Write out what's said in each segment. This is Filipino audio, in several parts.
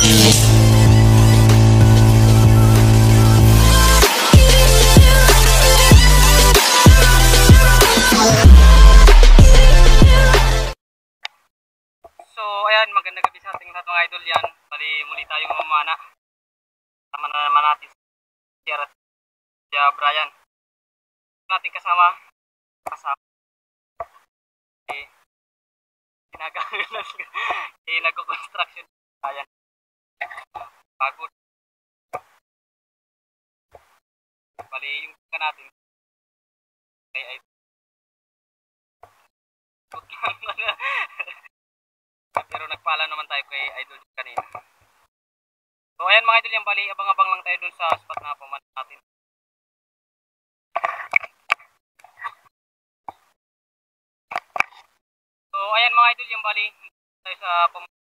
So ayan, magandang gabi sa ating lahat mga idol. Yan, bali muli tayong mamana. Sama na naman natin si Jared, si Brian. Natin kasama eh, ginagawa nagko-construction. Ayan, pagod. Bali yung tingnan natin kay idol. Pero nagpaalam naman tayo kay idol kanina. So ayan mga idol, yan bali abang-abang lang tayo dun sa spot na puman natin. So ayan mga idol, yung bali tayo sa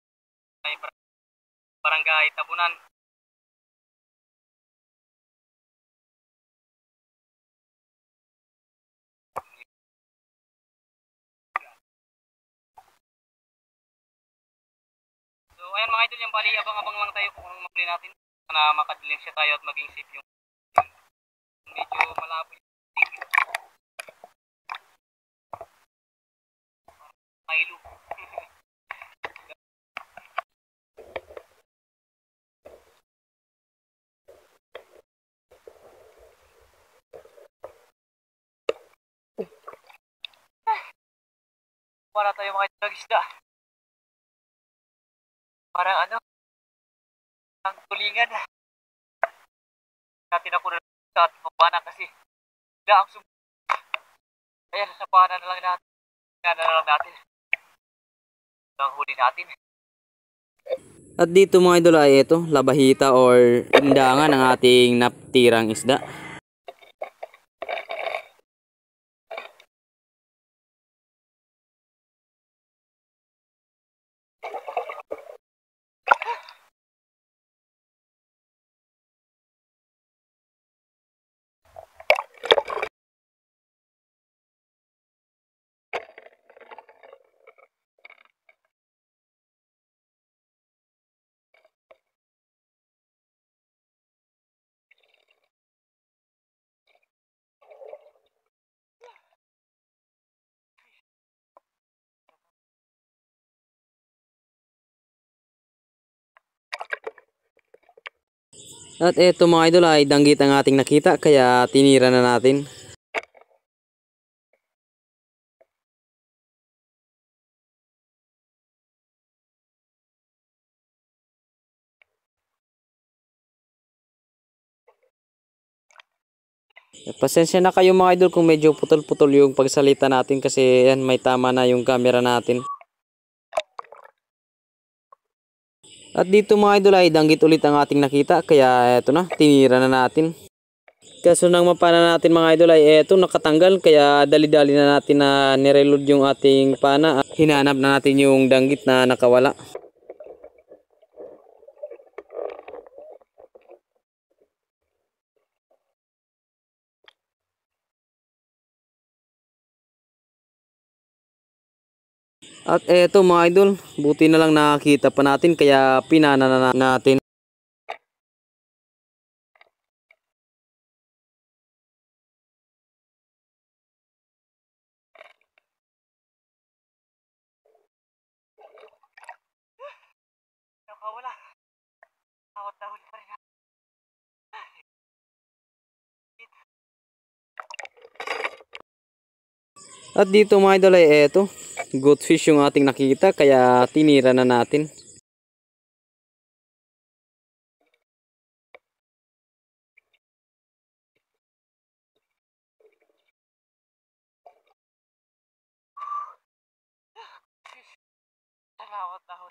barangay Tabunan. So ayan mga idol, yung bali abang-abang lang tayo kung mapli natin na makadiling siya tayo at maging safe yung medyo malabo yung Milo. Para tayo mga isda. Parang ano, ang tulingan. Natin ako na sa ating pambana kasi bigla ang ayan, sa pana na lang natin. Na lang natin. Ang huli natin. At dito mga idol ay ito, labahita or indangan ng ating natirang isda. At eto mga idol ay danggit ang ating nakita kaya tinira na natin. Pasensya na kayo mga idol kung medyo putol-putol yung pagsalita natin kasi yan, may tama na yung camera natin. At dito mga idol ay danggit ulit ang ating nakita kaya eto na, tinira na natin. Kaso nang mapana natin mga idol ay eto nakatanggal kaya dali-dali na natin na nireload yung ating pana at hinanap na natin yung danggit na nakawala. At eto mga idol, buti na lang nakakita pa natin kaya pinana na natin. Nakawala. Tawad-tawad pa rin. At dito mga idol ay eto, goldfish yung ating nakita kaya tinira na natin. Tawad-tawad.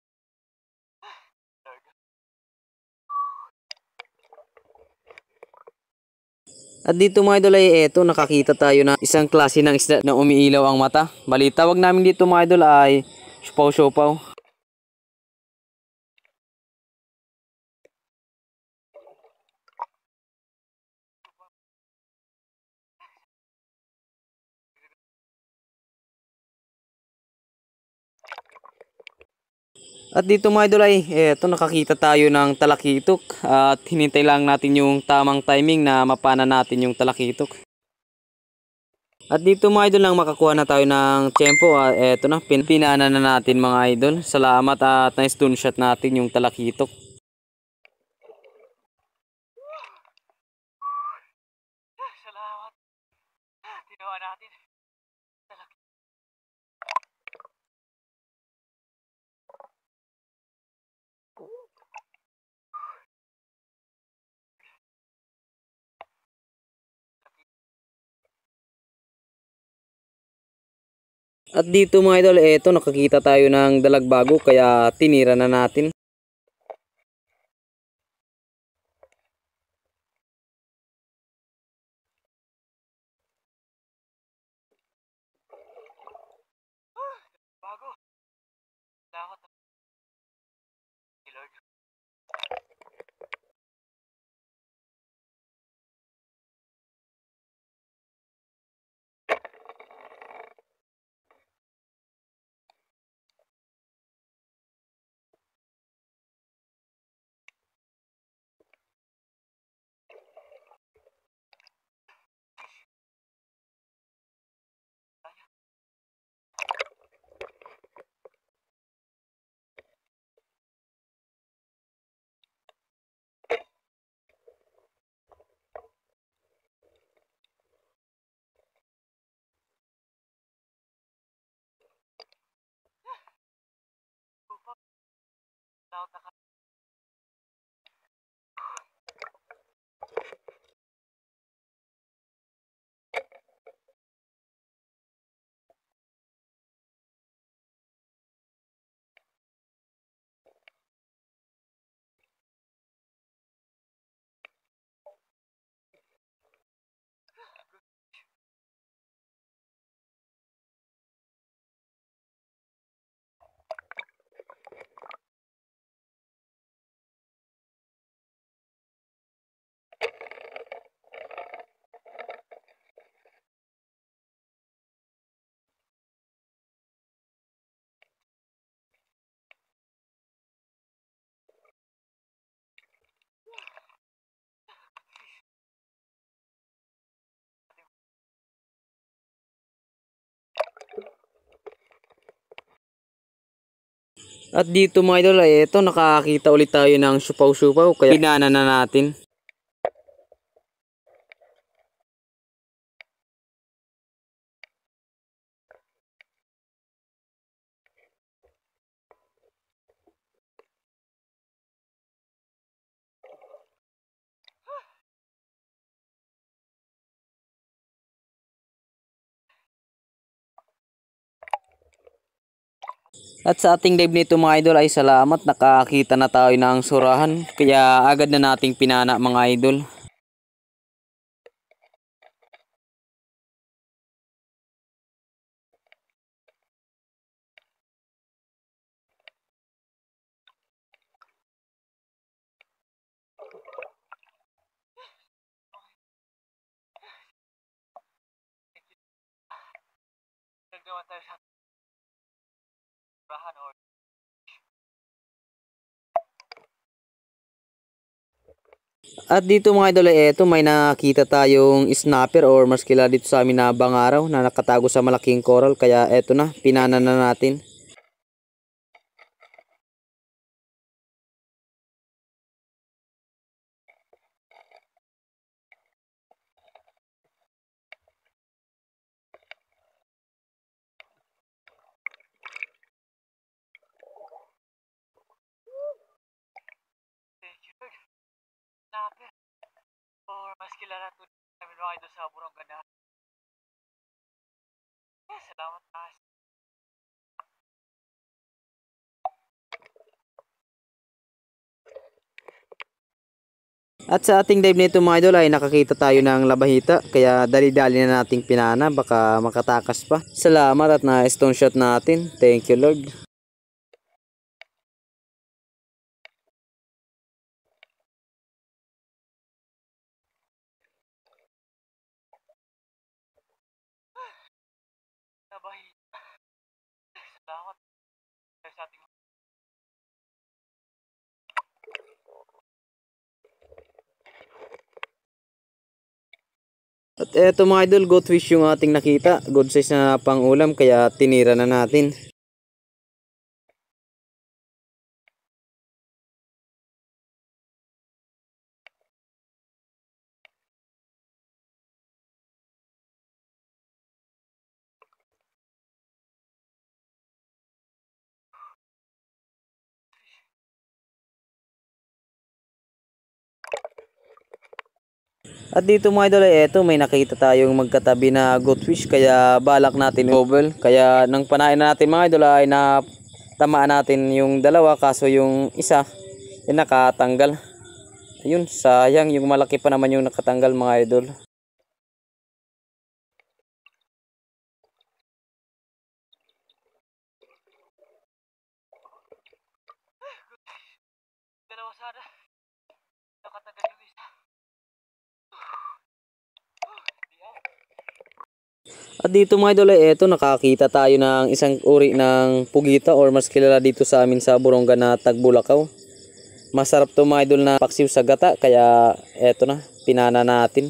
At dito mga idol ay eto, nakakita tayo na isang klase ng isda na umiilaw ang mata. Bali, tawag namin dito mga idol ay sipaw-sipaw. At dito mga idol ay eto nakakita tayo ng talakitok at hinintay lang natin yung tamang timing na mapana natin yung talakitok. At dito mga idol nang makakuha na tayo ng tiyempo, eto na pinana na natin mga idol. Salamat at na-stone shot natin yung talakitok. Salamat. Ginawa natin. At dito mga idol, eto nakakita tayo ng dalagbago kaya tinira na natin. Bago. Salamat. Lord. Salamat. At dito mga idol ay eto nakakita ulit tayo ng supaw-supaw kaya pinana na natin. At sa ating dive nito mga idol ay salamat nakakita na tayo ng surahan kaya agad na nating pinana mga idol. Nagawa tayo sa bahan or At dito mga idol ay eto may nakita tayong snapper or mas kilala dito sa amin na bangaraw na nakatago sa malaking coral kaya eto na pinana na natin. thank you Lord. Snapper. Or mas kilala to namin mga idol sa burong ganda. Salamat taas. At sa ating dive nito mga idol ay nakakita tayo ng labahita kaya dali-dali na nating pinana baka makatakas pa. Salamat at na stone shot natin. Thank you Lord. Nabahi. Salamat sa ating At eto mga idol, goat fish yung ating nakita. Good size na pang ulam kaya tinira na natin. At dito mga idol, eto may nakita tayong magkatabi na goat fish kaya balak natin i-gobble. Kaya nang panain na natin mga idol ay tamaan natin yung dalawa kaso yung isa yung nakatanggal. Ayun, sayang yung malaki pa naman yung nakatanggal mga idol. Dalawa sana. Nakatagal yung isa. At dito mga idol, eto nakakita tayo ng isang uri ng pugita or mas kilala dito sa amin sa Boronga na tagbulakaw. Masarap to mga idol na paksiw sa gata kaya eto na, pinana natin.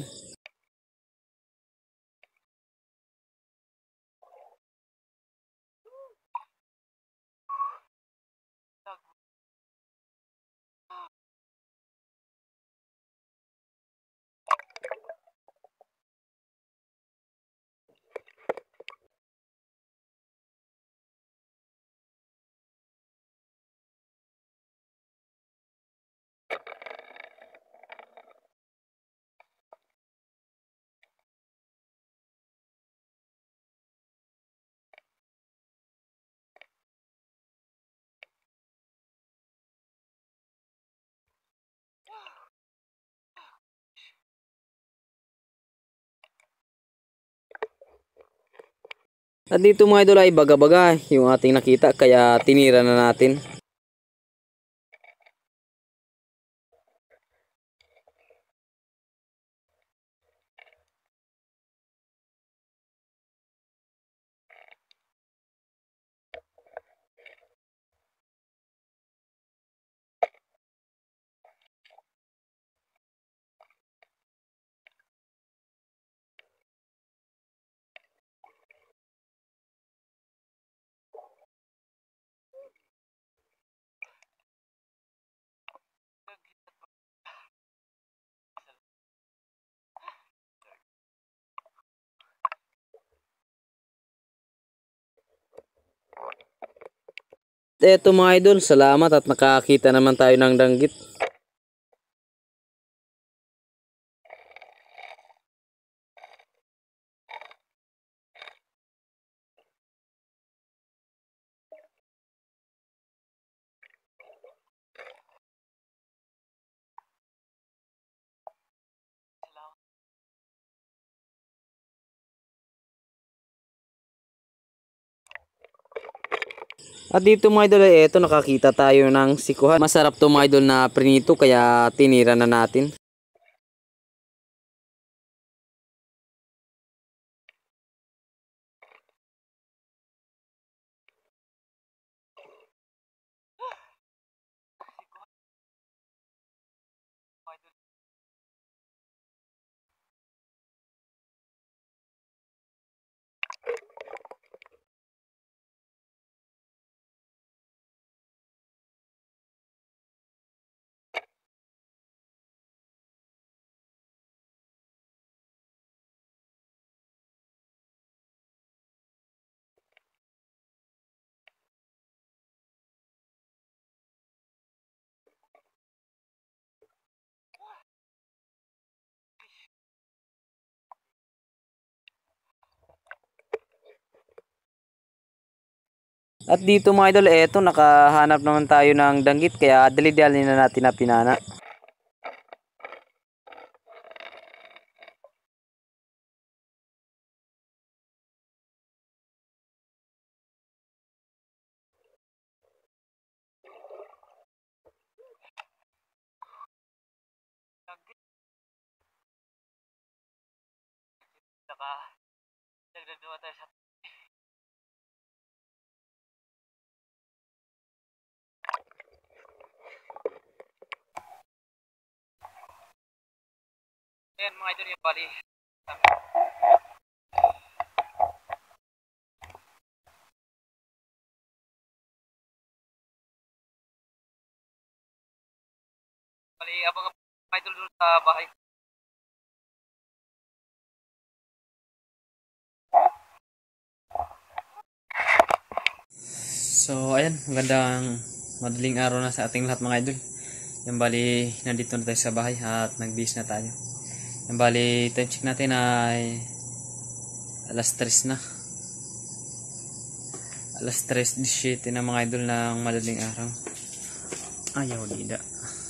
At dito mga idol ay baga-baga yung ating nakita kaya tinira na natin. Eto mga idol, salamat at nakakita naman tayo ng danggit. At dito mga idol, eto nakakita tayo ng sikuhan. Masarap to mga idol na prinito kaya tinira na natin. At dito mga idol, eto nakahanap naman tayo ng danggit kaya dali-dali na natin na pinana. Saka, nagdadua tayo sa... Ayan mga idol yung bali. Bali, abang idol dun sa bahay. So ayan, magandang madaling araw na sa ating lahat mga idol. Yan bali, nandito na tayo sa bahay at nagbihis na tayo. Yan bali, time check natin ay alas 3 na. Alas 3:17 na mga idol ng madaling araw. Ayaw dida.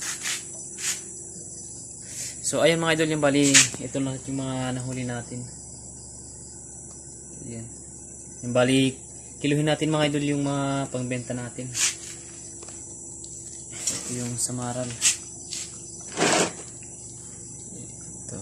So ayan mga idol, yung bali, ito na yung mga nahuli natin. Ayan. Yung bali, kiluhin natin mga idol yung mga pangbenta natin. Ito yung samaral. Ito.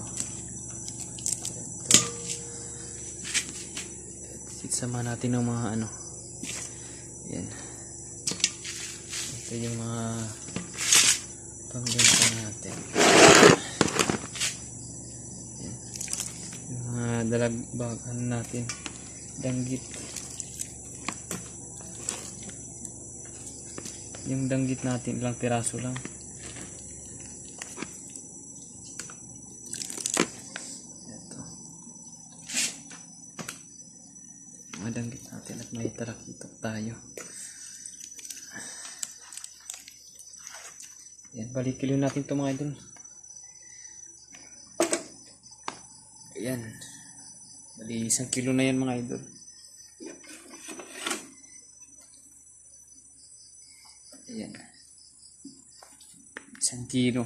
Sama natin ng mga ano. Ayan. Ito yung mga pangbenta natin. Ayan. Yung mga dalagbagan natin. Danggit. Yung danggit natin, ilang piraso lang. Ito. Mga danggit natin at may tarakitok tayo. Yan, balik kilo natin ito mga idol. Ayan. Bali, 1 kilo na yan mga idol. Ayan. 1 kilo.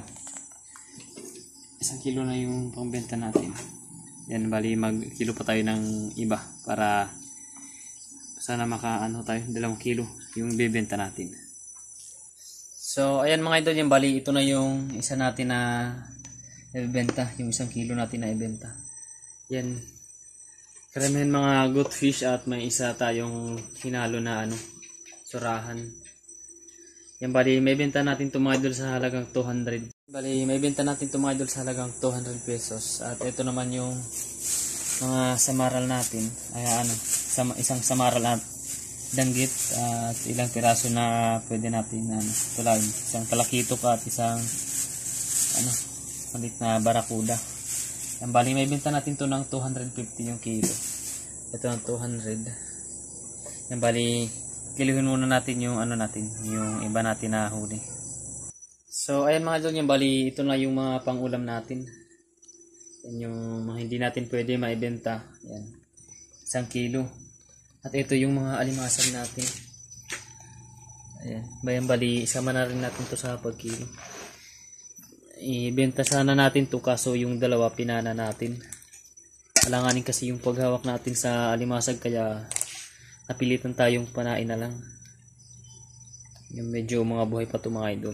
1 kilo na yung pangbenta natin. Yan, bali mag-kilo pa tayo ng iba para sana makaano tayo, 2 kilo yung bibenta natin. So, ayan mga idol, yung bali ito na yung isa natin na ibenta, yung 1 kilo natin na ibenta. Yan. Karamihan mga goat fish at may isa tayong hinalo na ano, surahan. Yan bali, may benta natin ito mga idol sa halagang 200. Bali, may benta natin ito mga idol sa halagang 200 pesos. At ito naman yung mga samaral natin. Ay ano, isang samaral at danggit at ilang piraso na pwede natin ano, tulad isang talakitok at isang ano, malit na barakuda. Yan bali, may benta natin ito ng 250 yung kilo. Ito ng 200. Yan bali, kiluhin muna natin yung ano natin, yung iba natin na huli. So ayan mga idol, yung bali ito na yung mga pang-ulam natin. Yan yung mga hindi natin pwede maibenta. Yan. 1 kilo. At ito yung mga alimasag natin. Ayan. Bayan bali, isama na rin natin to sa pagkilo. Ibenta sana natin to kaso yung dalawa pinana natin. Alanganin kasi yung paghawak natin sa alimasag kaya napilitan tayong panain na lang. Yung medyo mga buhay pa to mga idol.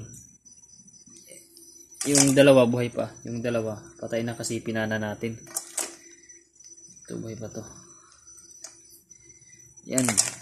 Yung dalawa buhay pa. Yung dalawa patay na kasi pinana natin. Ito buhay pa to. Yan.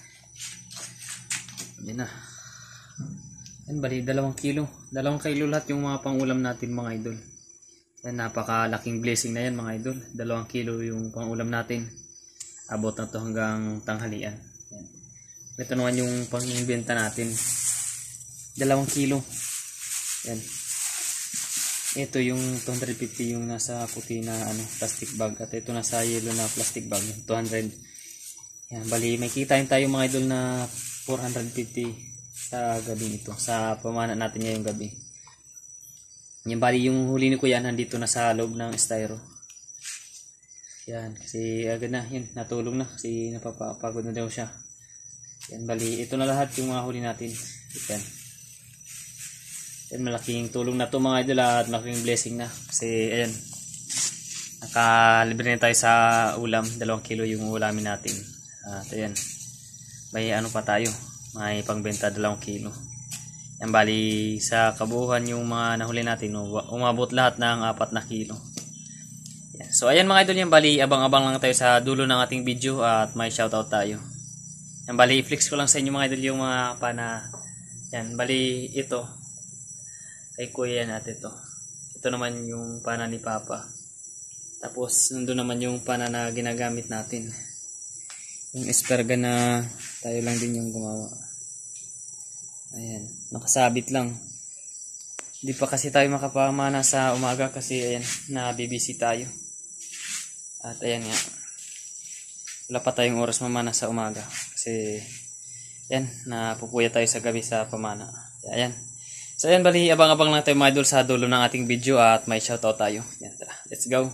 Yan na. Yan bali 2 kilo. 2 kilo lahat yung mga pangulam natin mga idol. Yan, napakalaking blessing na yan mga idol. 2 kilo yung pangulam natin. Abot na to hanggang tanghalian. Yan. Ito naman yung pangbenta natin. 2 kilo. Yan. Ito yung 250 yung nasa puti na ano, plastic bag. At ito nasa yellow na plastic bag. 200. Yan. Bali may kitain tayo mga idol na 450 sa gabi ito. Sa pamana natin ngayong gabi. Yan bali yung huli ni Kuya nandito na sa loob ng styro. Yan. Kasi agad na. Yan. Natulog na. Kasi napapagod na daw siya. Yan bali, ito na lahat yung mga huli natin. Yan. Yan, malaking tulong na to mga idol at malaking blessing na. Kasi ayan, nakalibre na tayo sa ulam. 2 kilo yung ulamin natin. At ayan, may ano pa tayo, may pangbenta 2 kilo. Yan bali, sa kabuuhan yung mga nahuli natin, umabot lahat ng 4 na kilo. Yan. So ayan mga idol, yan bali, abang-abang lang tayo sa dulo ng ating video at may shoutout tayo. Yan bali, i-flex ko lang sa inyo mga idol yung mga pana. Yan bali, ito kay Kuya yan at ito naman yung pana ni Papa. Tapos nandun naman yung pana na ginagamit natin. Yung esperga na tayo lang din yung gumawa. Ayan, nakasabit lang. Hindi pa kasi tayo makapamana sa umaga kasi ayan, nabibisi tayo. At ayan nga, wala pa tayong oras mamana sa umaga. Kasi ayan, napupuya tayo sa gabi sa pamana. Ayan. So ayan, bali abang-abang lang tayo mga idol sa dulo ng ating video at may shoutout tayo. Ayan, tara, let's go.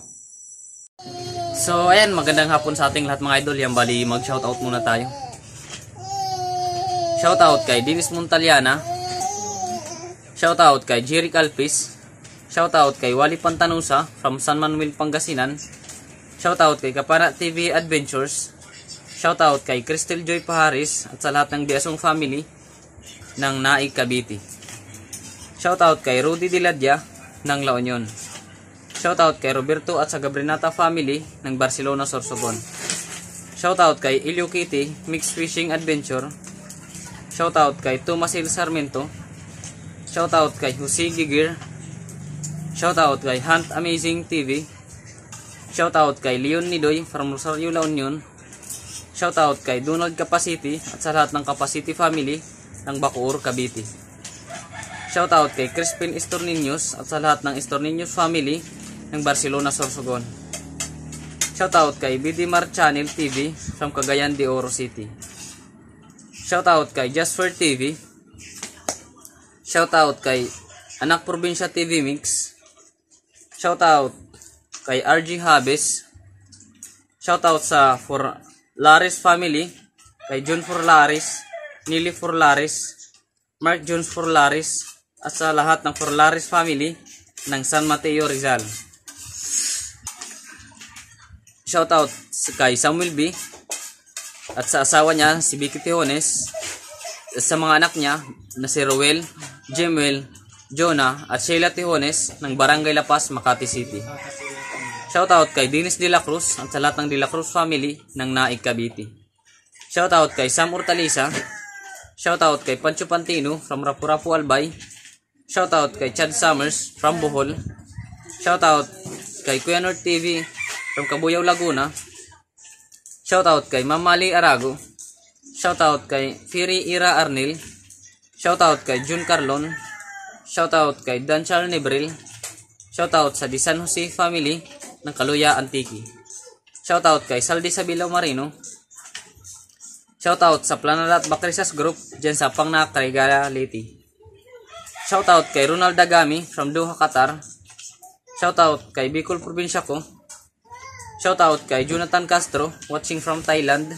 So ayan, magandang hapon sa ating lahat mga idol. Yan, bali mag shoutout muna tayo. Shoutout kay Dennis Montaliana. Shoutout kay Jeric Alpis. Shoutout kay Wally Pantanusa from San Manuel, Pangasinan. Shoutout kay Kapana TV Adventures. Shoutout kay Cristel Joy Paharis at sa lahat ng Diasong family ng Naig, Cavite. Shoutout kay Rudy Diladya ng La Union. Shoutout kay Roberto at sa Gabrinata family ng Barcelona, Sorsogon. Shoutout kay Ilio Kitty Mixed Fishing Adventure. Shoutout kay Tomasil Sarmiento. Shoutout kay Jose Gigir. Shoutout kay Hunt Amazing TV. Shoutout kay Leon Nidoy from Rosario, La Union. Shoutout kay Donald Capacity at sa lahat ng Capacity family ng Bacoor, Cavite. Shoutout kay Crispin Estorninos at sa lahat ng Estorninos family ng Barcelona, Sorsogon. Shoutout kay BD Mar Channel TV from Cagayan de Oro City. Shoutout kay Jasper TV. Shoutout kay Anak Probinsya TV Mix. Shoutout kay RG Habes. Shoutout sa Forlaris family, kay John Forlaris, Nili Forlaris, Mark Jones Forlaris, at sa lahat ng Forlaris family ng San Mateo, Rizal. Shoutout kay Samuel B. at sa asawa niya si Vicky Tejones, sa mga anak niya na si Roel, Jemuel, Jonah at Sheila Tejones ng Barangay La Paz, Makati City. Shoutout kay Dennis De La Cruz at sa lahat ng De La Cruz family ng Naig, Cavite. Shoutout kay Sam Hortalisa. Shoutout kay Pancho Pantino from Rapu-Rapu, Albay. Shoutout kay Chad Summers from Bohol. Shoutout kay Kuya North TV from Cabuyao, Laguna. Shoutout kay Mamali Arago. Shoutout kay Firi Ira Arnil. Shoutout kay Jun Carlon. Shoutout kay Dan Charles Nebril. Shoutout sa Di San Jose family ng Kaluya, Antique. Shoutout kay Saldi Sabilaw Marino. Shoutout sa Planalat Bacrisas Group dyan sa Pangnak, Tarigala, Leyte. Shoutout kay Ronald Dagami from Doha, Qatar. Shoutout kay Bicol Probinsya ko. Shoutout kay Jonathan Castro watching from Thailand.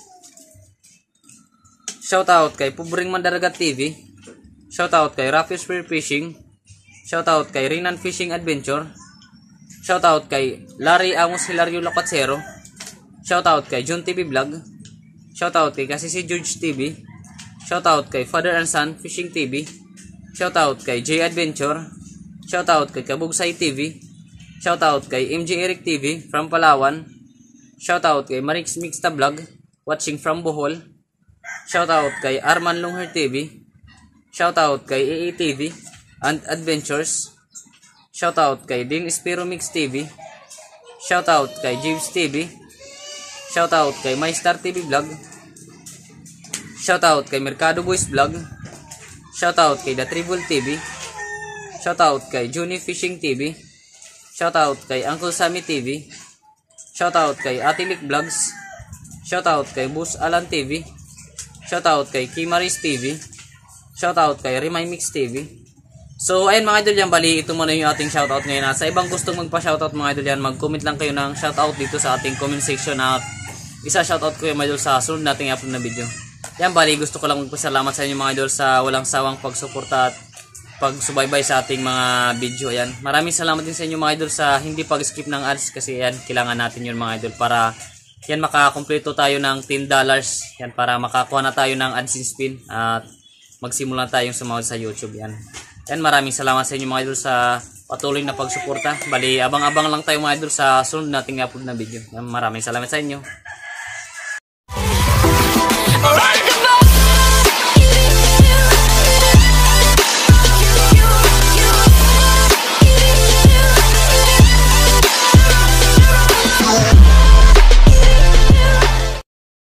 Shoutout kay Pubring Mandaragat TV. Shoutout kay Rafi Spear Fishing. Shoutout kay Rinan Fishing Adventure. Shoutout kay Larry Amos Hilario Lapatsero. Shoutout kay John TV Vlog. Shoutout kay Kasisi George TV. Shoutout kay Father and Son Fishing TV. Shoutout kay J Adventure. Shoutout kay Kabugsay TV. Shoutout kay MJ Eric TV from Palawan. Shoutout kay Marix Mixta Vlog watching from Bohol. Shoutout kay Arman Lungher TV. Shoutout kay EE TV and Adventures. Shoutout kay Din Espiro Mix TV. Shoutout kay James TV. Shoutout kay MyStar TV Vlog. Shoutout kay Mercado Boys Vlog. Shoutout kay The Tribal TV. Shoutout kay Juni Fishing TV. Shoutout kay Uncle Sammy TV. Shoutout kay Atilik Vlogs. Shoutout kay Bus Alan TV. Shoutout kay Kimaris TV. Shoutout kay Remay Mix TV. So ayun mga idol yan, bali ito muna yung ating shoutout ngayon. Sa ibang gustong magpa-shoutout mga idol yan, mag-comment lang kayo ng shoutout dito sa ating comment section at isa-shoutout ko yung mga idol sa sunod nating upload na video. Yan, bali gusto ko lang magpasalamat sa inyo mga idol sa walang sawang pagsuporta at pagsubaybay sa ating mga video. Ayan, maraming salamat din sa inyo mga idol sa hindi pag-skip ng ads kasi yan, kailangan natin yun mga idol para yan makakompleto tayo ng $10. Yan, para makakuha na tayo ng AdSense spin at magsimula tayong sumahod sa YouTube. Yan. Yan, maraming salamat sa inyo mga idol sa patuloy na pagsuporta. Bali, abang-abang lang tayo mga idol sa sunod nating upload na video. Yan, maraming salamat sa inyo. Alright.